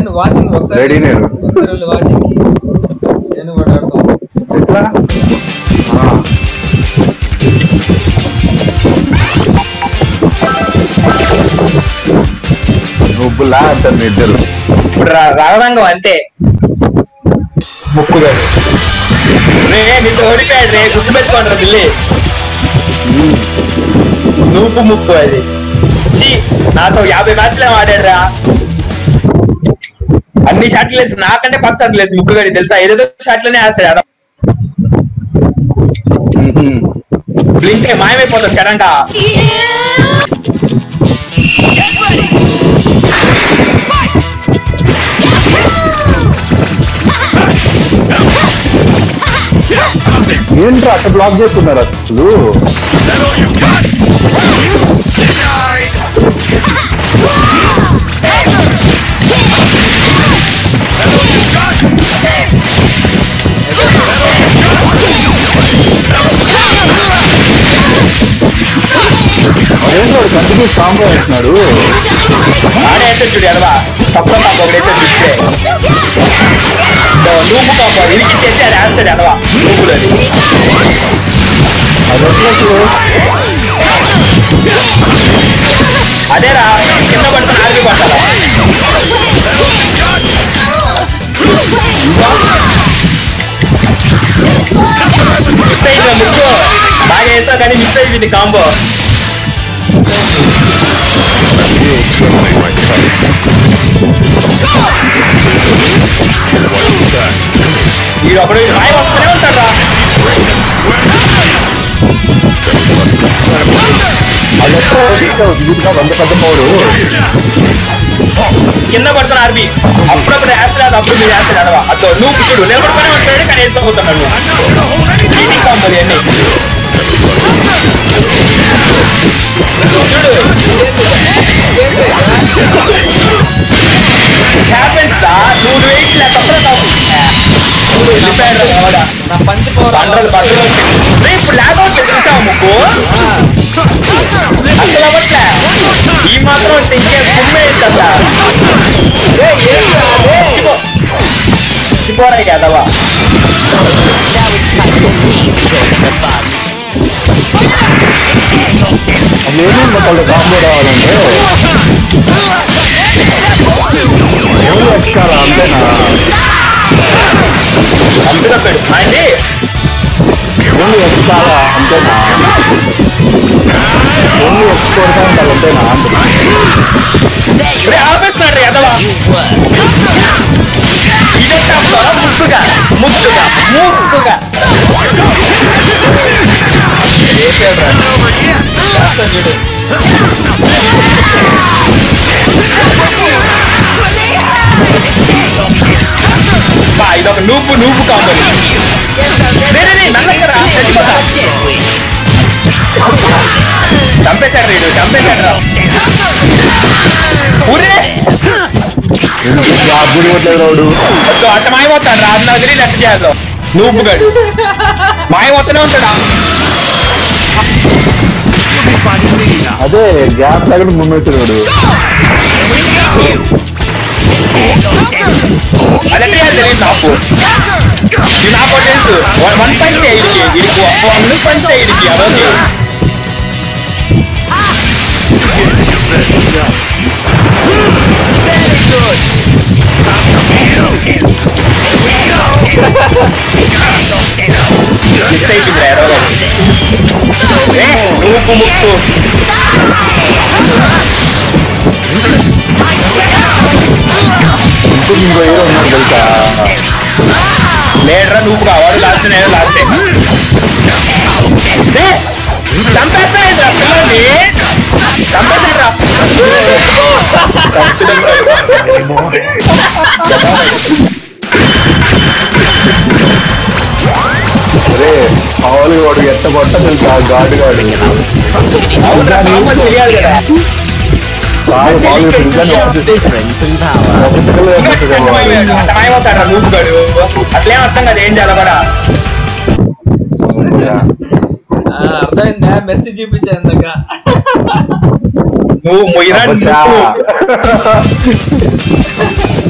నేను వాచింగ్ ఒకసారి రెడీ నేను ఒకసారి వాచింగ్ నేను కూడా ఆడతాను ఎట్లా నువ్వులా అంటారు మీ ఇద్దరు ఇప్పుడు రణరంగం అంతే ముక్కు నీకు ఓడిపోయాడు రే గుర్తు పెట్టుకోండి బిల్లి నూపు ముక్కు అది నాతో 50 మ్యాచ్లు ఆడాడు రా అన్ని షాట్లు వేసి నాకంటే 10 షాట్లు వేసి ముక్కు గడి తెలుసా ఏదేదో షాట్లోనే వేస్తాడు బ్లింక్ మాయమైపోతుంది సడన్ గా ఏంట్రా అట్లా బ్లాక్ చేస్తున్నారు అసలు ఏంటో కంటిన్యూ కాంబో వేస్తున్నాడు ఆడే అయితే చూడు ఎడవా తక్కువ కాంబో ఒకడైతే చూస్తే నూపు కాంబో ఇరికిచ్చేస్తే అది వేస్తాడు ఎడవా నూపులు అది అదేరా కింద పడుతున్న ఆర్మీ పట్టాలా మిస్ అయిందా ముక్కు బాగా వేస్తావు కానీ మిస్ అయిపోయింది కాంబో మీరు ఒకడు మాయ వస్తూనే ఉంటారా కింద పడుతున్న ఆర్మీ అప్పుడప్పుడు వేస్తలేదు అప్పుడు మీరు వేస్తలేదు అదో నువ్వు చూడు నిలబడుతూనే ఉంటాడు కానీ వేసుకోపోతున్నాడు చీటింగ్ కాంబోలు అన్నీ చూడు హ్యాపెన్స్ రా నువ్వు వెయిట్ లేక ఇప్పుడు లేకపోతే చూసావు ముక్కు అసలు అవ్వట్లే ఈ మాత్రం ఇంకే కుమ్మే కదా చిపోరాయి కదవా కాంబో రావాలంటే ఎక్కాలా అంతేనా అంతగా పెడు ఆయన్ని ఓన్లీ ఎక్కాలా అంతేనా ఓన్లీ ఎక్స్పోర్ట్ అంతేనా ఆపేస్తున్నాడు ఎదవా ఇదే తప్ప ముక్కుగా ముక్కుగా ముక్కుగా ఇదొక నూపు నూపు కాంబోని చంపేశాడు రీడు చంపేశాడు రా ఊరే రాడు అట్ట మాయమవుతాడు రా అది నాకు తెలియదు ఎట్ట చేయాలో నూపుగాడు మాయమవుతూనే ఉంటాడా అదే గ్యాప్ తగ్గ ముందొచ్చాడు అదే తెలియదు నాకు ఇది నాకు తెలుసు 1 పంచ్ ఇడికి 1 పంచ్ ఇడికి అదొక మిస్ అయిపోయింది నూపు ముక్కు ఇంకో హీరో ఉన్నాడు తెలుసా లేడరా నువ్వు కావాడు లాస్ట్ నేను లాస్ట్ చంపేస్తాయిరా పిల్లల్ని చంపేసారా అరే మామూలుగా వాడు ఎట్ట కొట్ట తెలుసా గాడు గాడు తెలియాలి కదా నూపుగాడు అట్లేం అర్థం కదా ఏం చేయాలి కూడా అర్థమైందా మెసేజ్ చూపించాను ఇందాక నువ్వు మొయ్యరా